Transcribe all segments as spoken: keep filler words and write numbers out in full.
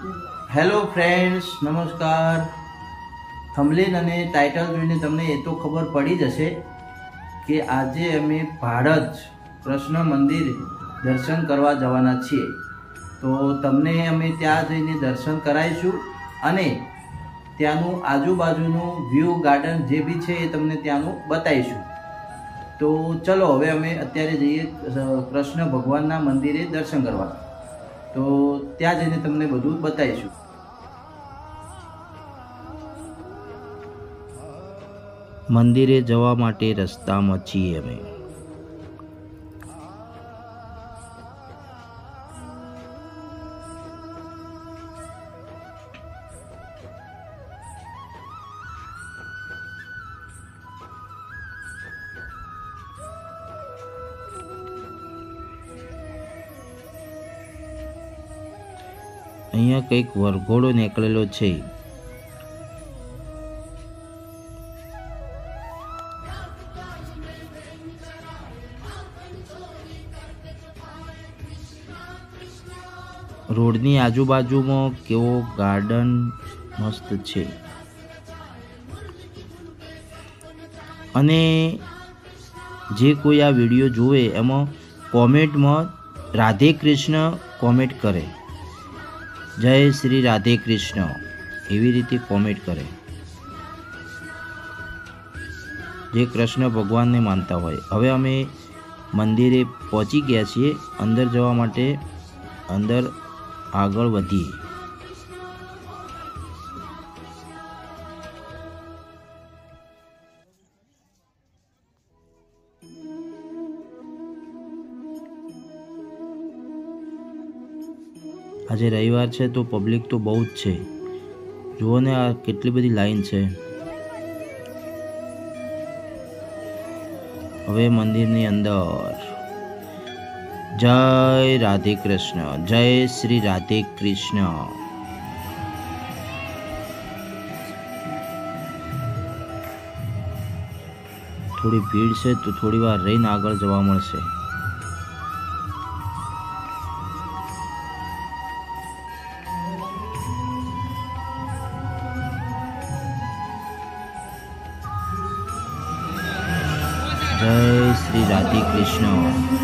Hello friends, નમસ્કાર। Thumbnail અને title જોઈને તમને એ તો ખબર પડી જશે કે આજે અમે ભાડજ કૃષ્ણ મંદિર દર્શન કરવા જવાના છીએ। તો તમને અમે ત્યાં જઈને દર્શન કરાવીશું અને ત્યાંનું આજુબાજુનું વ્યૂ ગાર્ડન જે બી છે એ તમને ત્યાંનું બતાવીશું। તો ચલો હવે અમે અત્યારે જઈએ કૃષ્ણ ભગવાનના મંદિરે દર્શન કરવા। તો ત્યાં જઈને તમને બધું બતાવીશું। મંદિરે જવા માટે રસ્તામાં છીએ અમે। અહીંયા કંઈક વરઘોડો નીકળેલો છે। રોડની આજુબાજુમાં કેવો ગાર્ડન મસ્ત છે। અને જે કોઈ આ વિડીયો જોવે એમાં કોમેન્ટમાં રાધે કૃષ્ણ કોમેન્ટ કરે, જય શ્રી રાધે કૃષ્ણ એવી રીતે કોમેન્ટ કરે જે કૃષ્ણ ભગવાનને માનતા હોય। હવે અમે મંદિરે પહોંચી ગયા છીએ। અંદર જવા માટે અંદર આગળ વધીએ। આજે રવિવાર છે તો પબ્લિક તો બહુ જ છે। જુઓ ને આ કેટલી બધી લાઈન છે। હવે મંદિરની અંદર જય રાધે કૃષ્ણ, જય શ્રી રાધે કૃષ્ણ। થોડી ભીડ છે તો થોડી વાર રહીને આગળ જવા મળશે। જય શ્રી રાધે કૃષ્ણ।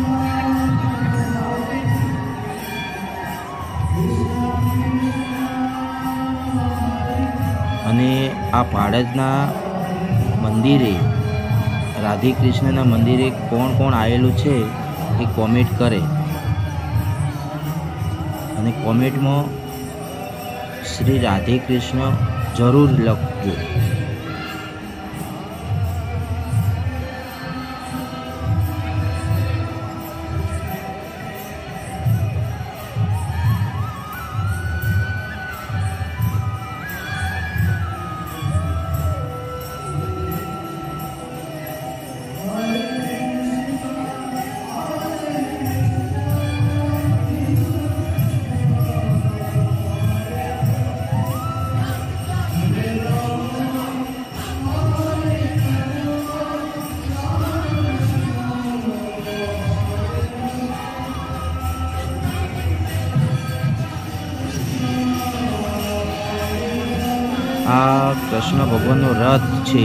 અને આ ભાડજના મંદિરે રાધે કૃષ્ણના મંદિરે કોણ કોણ આવેલું છે એ કોમેન્ટ કરે અને કોમેન્ટમાં શ્રી રાધે કૃષ્ણ જરૂર લખજો। આ કૃષ્ણ ભગવાનનો રથ છે।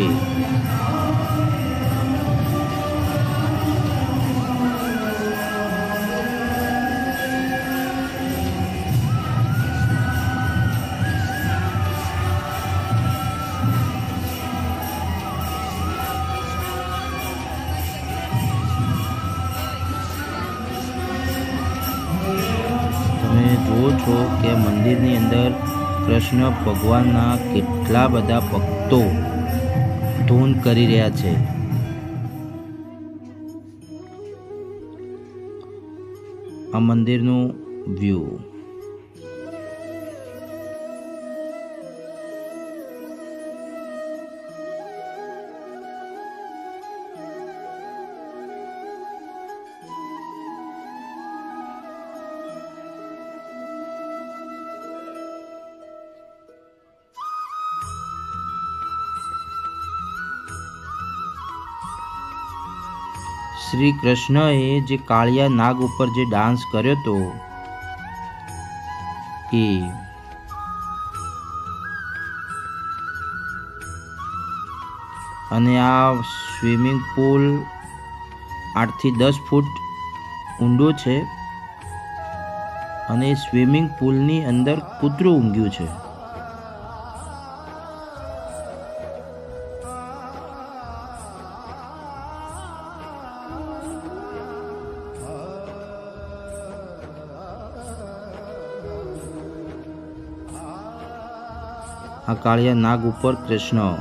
તમે જુઓ છો કે મંદિરની અંદર કૃષ્ણ ભગવાનના કેટલા બધા ભક્તો ધૂન કરી રહ્યા છે। આ મંદિરનું વ્યૂ શ્રી કૃષ્ણએ જે કાળિયા નાગ ઉપર જે ડાન્સ કર્યો તો એ અને આ સ્વિમિંગ પુલ આઠથી દસ ફૂટ ઊંડો છે અને સ્વિમિંગ પુલની અંદર કૂતરું ઊંઘ્યું છે. આ કાળિયા નાગ ઉપર કૃષ્ણ.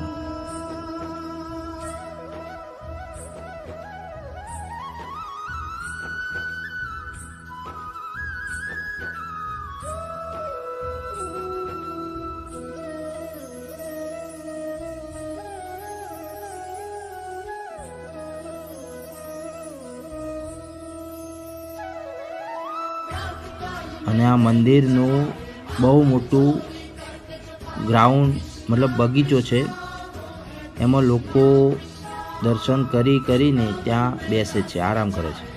અને આ મંદિરનું બહુ મોટું ગ્રાઉન્ડ મતલબ બગીચો છે. એમાં લોકો દર્શન કરી કરીને ત્યાં બેસે છે, આરામ કરે છે.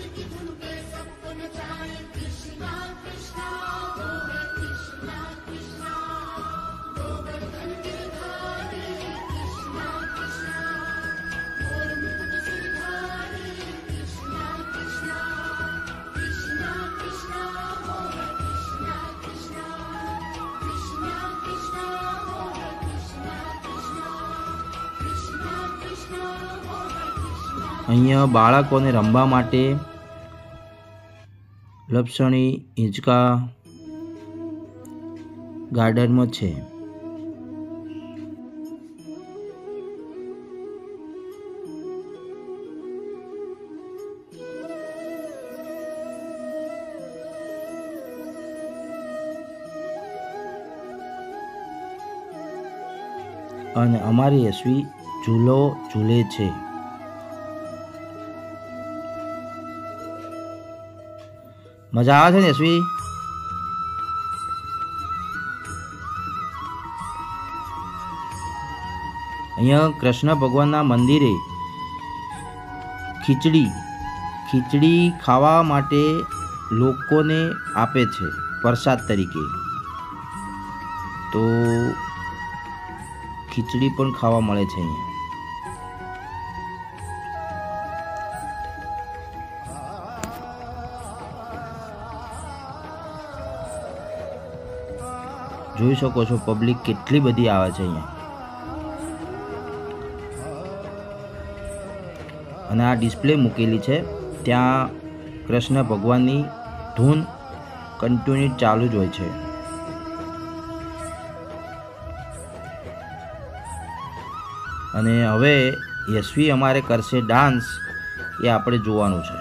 અહીંયા બાળકોને રમવા માટે લપસણી હિંચકા ગાર્ડનમાં છે. અને અમારી યશવી ઝૂલો ઝૂલે છે. મજા આવે છે ને યશવી? અહીંયા કૃષ્ણ ભગવાનના મંદિરે ખીચડી ખીચડી ખાવા માટે લોકોને આપે છે પ્રસાદ તરીકે. તો ખીચડી પણ ખાવા મળે છે અહીંયા. જોઈ શકો છો પબ્લિક કેટલી બધી આવે છે અહીંયા. અને આ ડિસ્પ્લે મૂકેલી છે, ત્યાં કૃષ્ણ ભગવાનની ધૂન કન્ટિન્યુ ચાલુ જ હોય છે. અને હવે યશવી અમારે કરશે ડાન્સ, એ આપણે જોવાનું છે.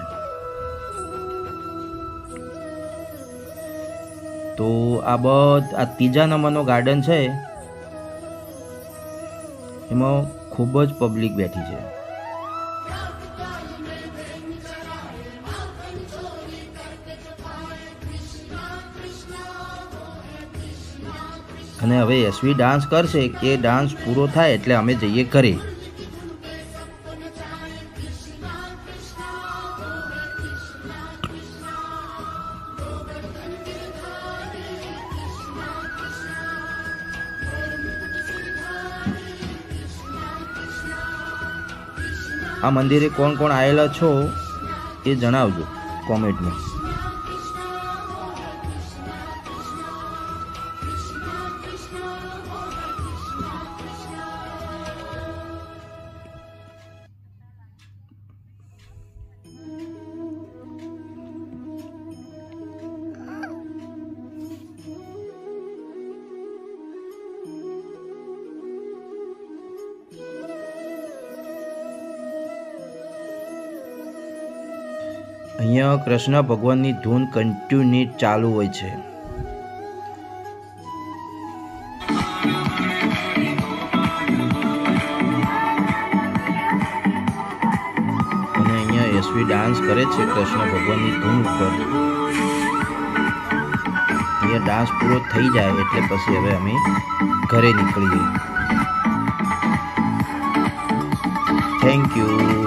તો આ બધ આ ત્રીજા નંબરનો ગાર્ડન છે, એમાં ખૂબ જ પબ્લિક બેઠી છે. અને હવે યશવી ડાન્સ કરશે, કે ડાન્સ પૂરો થાય એટલે અમે જઈએ ઘરે. આ મંદિરે કોણ કોણ આવેલા છો એ જણાવજો કોમેન્ટમાં. અહીંયા કૃષ્ણ ભગવાનની ધૂન કન્ટિન્યુ ચાલુ હોય છે. અને અહીંયા યશવી ડાન્સ કરે છે કૃષ્ણ ભગવાનની ધૂન ઉપર. અહીંયા ડાન્સ પૂરો થઈ જાય એટલે પછી હવે અમે ઘરે નીકળીએ. Thank you.